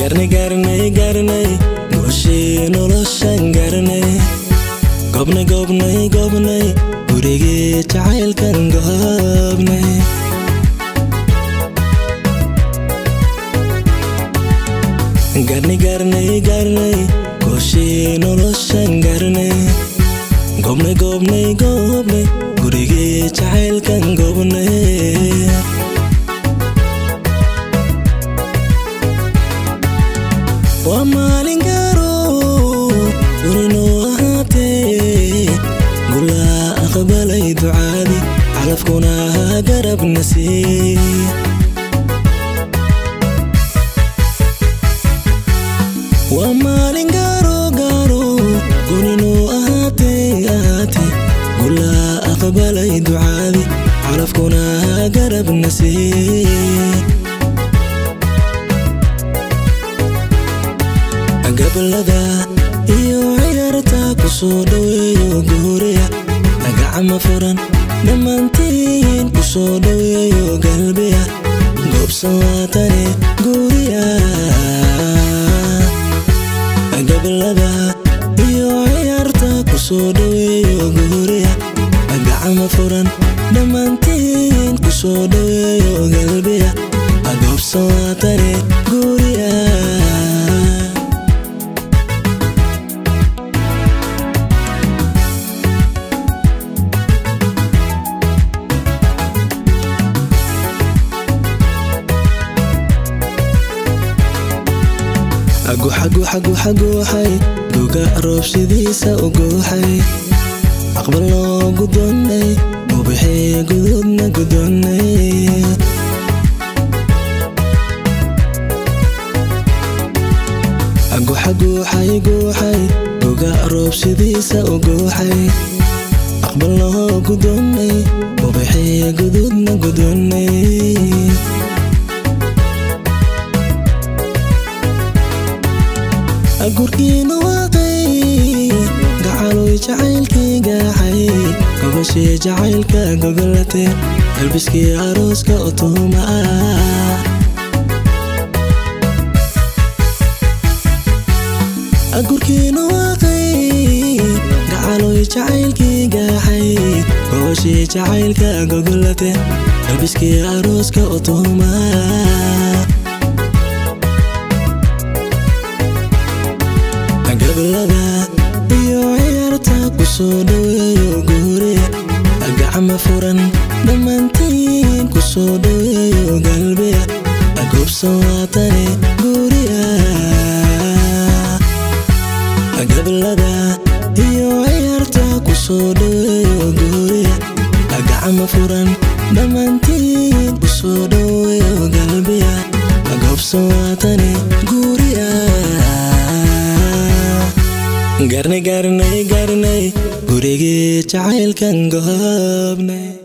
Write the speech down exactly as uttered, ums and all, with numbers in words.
Garnay garnay garnay goshi noloshan garnay Gobnay gobnay gobnay gurigi jacaylkan gobnay Garnay garnay garnay goshi noloshan garnay Gobnay gobnay gobnay gurigi jacaylkan gobnay Wa maalin garo gurino ahaatee gula aqbalay ducaadi calafkuna garab nasiib Wa maalin garo garo gurino ahaatee ahaatee gula aqbalay ducaadi calafkuna garab nasiib Gabalada iyo ciyaarta ku soo dhaweeyo guriga gacmo furan dhammaantiin ku soo dhaweeyo galbiga goobsan waatane guriga Gabalada iyo ciyaarta ku soo dhaweeyo guriga gacmo furan dhammaantiin ku soo dhaweeyo galbiga goobsan waatane guriga Guxa guxa guxa guxay duga roob sidiisa u guxay aqbal loo gudonay u bixi gududna gudonay Guxa guxay guxay duga roob sidiisa u guxay aqbal loo gudonay u bixi gududna gudonay Gurkiina waaqay gacaloy jacaylkayga xay gobashii jacaylka gogolate galbiskii arooska utuma Gurkiina waaqay gacaloy jacaylkayga xay gobashii jacaylka gogolate galbiskii arooska utuma Gabalada iyo ciyaarta ku soo dhaweeyo guriga gacmo furan dhammaantiin ku soo dhaweeyo galbiga goobsan waatane guriga Gabalada iyo ciyaarta ku soo dhaweeyo guriga gacmo furan dhammaantiin ku soo dhaweeyo galbiga goobsan waatane guriga Garnay garnay garnay gurigi jacaylkan gobnay